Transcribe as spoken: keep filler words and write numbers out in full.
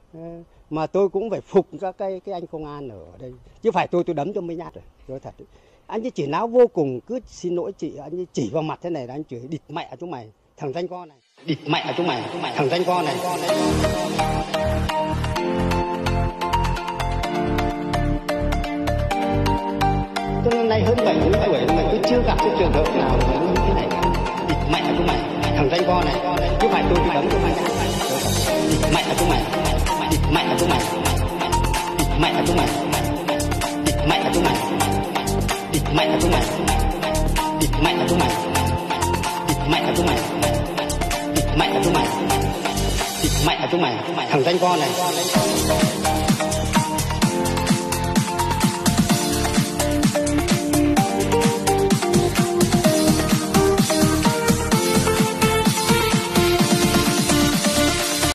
Mà tôi cũng phải phục các cái cái anh công an ở đây, chứ phải tôi tôi đấm cho mấy nhát rồi, nói thật. Anh ấy chỉ náo vô cùng, cứ xin lỗi chị, anh ấy chỉ vào mặt thế này là anh chửi địt mẹ chúng mày, thằng danh con này, địt mẹ chúng mày, thằng danh con này. Tôi năm nay hơn bảy mươi tuổi mà tôi chưa gặp cái trường hợp nào như thế này. Địt mẹ chúng mày, thằng danh con này, chứ phải tôi tôi đấm cho mày. Địt mẹ chúng mày, địt mẹ chúng mày, địt mẹ chúng mày, địt mẹ chúng mày, địt mẹ chúng mày, địt mẹ chúng mày, địt mẹ chúng mày, địt mẹ chúng mày, địt mẹ chúng mày, thằng danh con này.